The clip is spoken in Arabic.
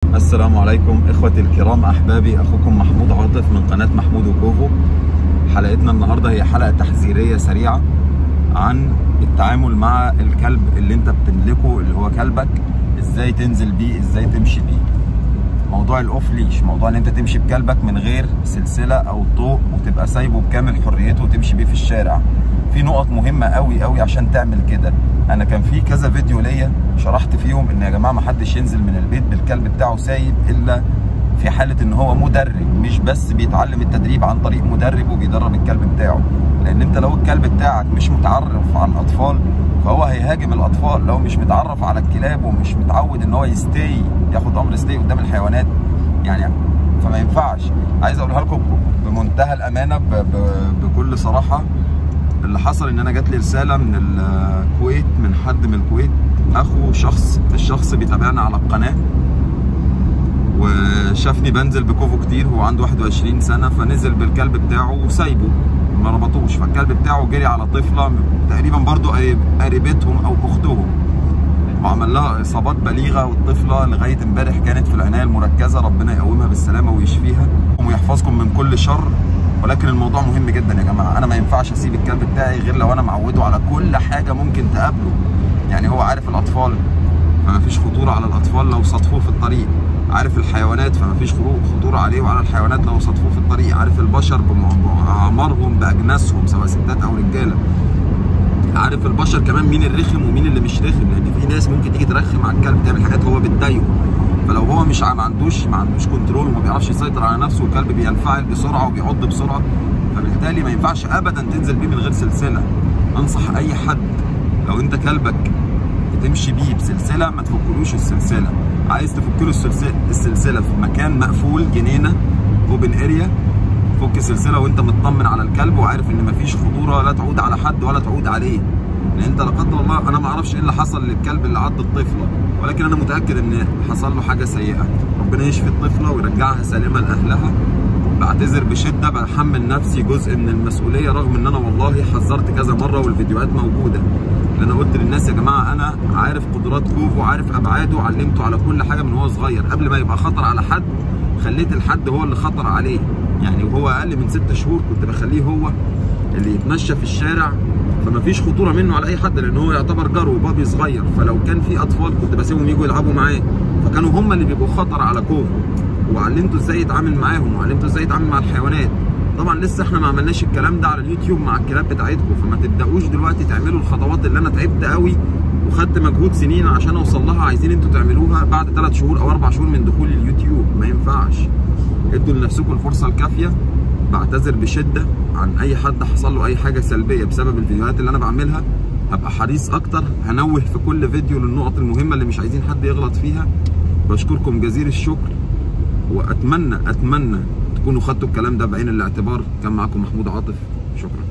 السلام عليكم اخوتي الكرام، احبابي، اخوكم محمود عاطف من قناه محمود وكوفو. حلقتنا النهارده هي حلقه تحذيريه سريعه عن التعامل مع الكلب اللي انت بتملكه اللي هو كلبك، ازاي تنزل بيه، ازاي تمشي بيه. موضوع الاوف ليش، موضوع ان انت تمشي بكلبك من غير سلسله او طوق وتبقى سايبه بكامل حريته وتمشي بيه في الشارع. في نقط مهمه قوي قوي عشان تعمل كده. انا كان في كذا فيديو ليا شرحت فيهم ان يا جماعه ما حدش ينزل من البيت بالكلب بتاعه سايب الا في حاله ان هو مدرب، مش بس بيتعلم التدريب عن طريق مدرب وبيدرب الكلب بتاعه. لان انت لو الكلب بتاعك مش متعرف على الاطفال فهو هيهاجم الاطفال. لو مش متعرف على الكلاب ومش متعود ان هو ياخد امر ستي قدام الحيوانات يعني، فما ينفعش. عايز اقولها لكم بمنتهى الامانه بكل صراحه، اللي حصل ان انا جات لي رساله من الكويت، من حد من الكويت، اخو الشخص بيتابعنا على القناه وشافني بنزل بكوفو كتير. هو عنده 21 سنه، فنزل بالكلب بتاعه وسايبه ما ربطوش، فالكلب بتاعه جري على طفله تقريبا برضو قريبتهم او اختهم وعمل لها اصابات بليغه. والطفله لغايه امبارح كانت في العنايه المركزه، ربنا يقومها بالسلامه ويشفيها ويحفظكم من كل شر. ولكن الموضوع مهم جدا يا جماعه، انا ما ينفعش اسيب الكلب بتاعي غير لو انا معوده على كل حاجه ممكن تقابله. يعني هو عارف الاطفال فما فيش خطوره على الاطفال لو صادفوه في الطريق، عارف الحيوانات فما فيش خطوره عليه وعلى الحيوانات لو صادفوه في الطريق، عارف البشر باعمارهم باجناسهم سواء ستات او رجاله، عارف البشر كمان مين الرخم ومين اللي مش رخم. لان في ناس ممكن تيجي ترخم على الكلب، تعمل حاجات هو بتضايقه، فلو هو ما عندوش كنترول وما بيعرفش يسيطر على نفسه والكلب بينفعل بسرعه وبيعض بسرعه، فبالتالي ما ينفعش ابدا تنزل بيه من غير سلسله. انصح اي حد لو انت كلبك بتمشي بيه بسلسله ما تفكلوش السلسله. عايز تفكله السلسله في مكان مقفول، جنينه، اوبن اريا، فك السلسله وانت مطمن على الكلب وعارف ان مفيش خطوره لا تعود على حد ولا تعود عليه. لان انت لا قدر الله، انا ما اعرفش ايه اللي حصل للكلب اللي عض الطفله، ولكن انا متاكد ان حصل له حاجه سيئه. ربنا يشفي الطفله ويرجعها سالمه لاهلها. بعتذر بشده، بحمل نفسي جزء من المسؤوليه، رغم ان انا والله حذرت كذا مره والفيديوهات موجوده. انا قلت للناس يا جماعه انا عارف قدرات كوفو وعارف ابعاده، علمته على كل حاجه من هو صغير. قبل ما يبقى خطر على حد خليت الحد هو اللي خطر عليه. يعني وهو اقل من 6 شهور كنت بخليه هو اللي يتمشى في الشارع، فما فيش خطوره منه على اي حد لان هو يعتبر جرو بابي صغير. فلو كان في اطفال كنت بسيبهم يجوا يلعبوا معاه، فكانوا هم اللي بيبقوا خطر على كوفو. وعلمته ازاي يتعامل معاهم وعلمته ازاي يتعامل مع الحيوانات. طبعا لسه احنا ما عملناش الكلام ده على اليوتيوب مع الكلاب بتاعتكم، فما تبداوش دلوقتي تعملوا الخطوات اللي انا تعبت قوي وخدت مجهود سنين عشان اوصل لها، عايزين انتوا تعملوها بعد 3 شهور او 4 شهور من دخول اليوتيوب. ما ينفعش. ادوا لنفسكم الفرصه الكافيه. بعتذر بشده عن اي حد حصل له اي حاجه سلبيه بسبب الفيديوهات اللي انا بعملها. هبقى حريص اكتر، هنوه في كل فيديو للنقط المهمه اللي مش عايزين حد يغلط فيها. بشكركم جزيل الشكر، واتمنى تكونوا خدتوا الكلام ده بعين الاعتبار. كان معاكم محمود عاطف، شكرا.